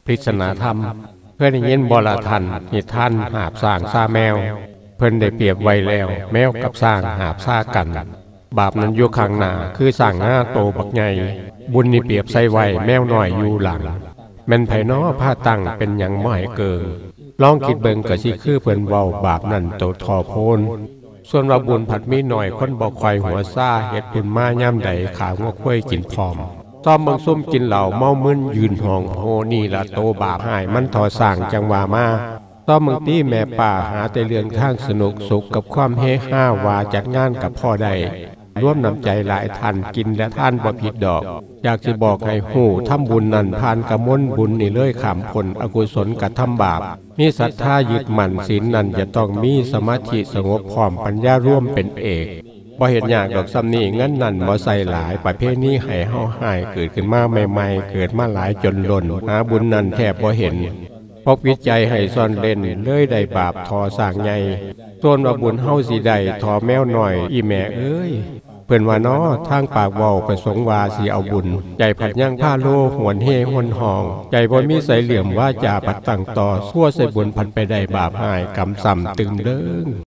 ปริศนาธรรมเพื่อนยินบลทันนิทานหาบสร้างซาแมวเพิ่นได้เปรียบไว้แล้วแมวกับสร้างหาบซากันบาปนั้นอยู่ข้างหน้าคือสร้างหน้าโตบักใหญ่บุญนี่เปรียบใส่ไว้แมวน้อยอยู่หลังแม่นไผน้อผ้าตั้งเป็นหยังบ่ให้เกิงลองคิดเบิ่งก็สิคือเพิ่นเว้าบาปนั่นโตทอโพนส่วนว่าบุญผัดมีหน่อยคนบ่คอยหัวซ่าเฮ็ดบุญมาย่ำใดขางว่าค่อยกินพร้อมต้อมเบิ่งซุ่มกินเหล้าเมามึนยืนห้องโหนี่ละโตบาปหายมันทอสร้างจังว่ามาต้อมเบิ่งตี้แม่ป่าหาแต่เรื่องข้างสนุกสุขกับความเฮฮาว่าจัดงานกับพ่อใดร่วมนำใจหลายท่านกินและท่านบ่ผิดดอกอยากสิบอกให้หู้ทำบุญนั่นผ่านกระมวลบุญนี่เลยขามผลอกุศลกับทำบาปมีศรัทธายึดมั่นศีลนั่นจะต้องมีสมาธิสงบพร้อมปัญญาร่วมเป็นเอกบ่เห็นยากดอกซ้ำนี่งั้นนั่นบ่ใส่หลายประเภทนี้ให้เฮาหายเกิดขึ้นมาใหม่ๆเกิดมาหลายจนล้นหาบุญนั่นแทบบ่เห็นพกวิจัยให้ซ่อนเล่นเลยได้บาปทอสร้างใหญ่ส่วนว่าบุญเฮาสิได้ทอแมวหน่อยอีแม่เอ้ยเพิ่นว่าน้อทางปากเว้าประสงค์ว่าสิเอาบุญใจผัดย่างผ้าโลหวนเฮหวนหองใจบ่มีใสเหลี่ยมว่าจาปัดตั้งต่อซั่วใส่บุญพันไปได้บาปหายกำซ้ำตึงเด้ง